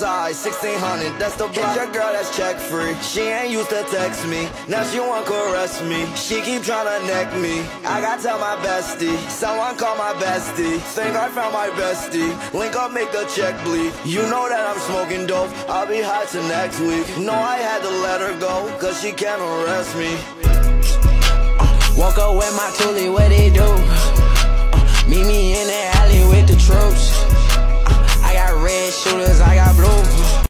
size 1600, that's the block. Your girl that's check free. She ain't used to text me, now she want caress me. She keep tryna neck me. I gotta tell my bestie, someone call my bestie. Think I found my bestie. Link up, make the check bleed. You know that I'm smoking dope, I'll be high till next week. No, I had to let her go, cause she can't arrest me. Woke up with my toolie, what they do? Meet me in the alley with the troops.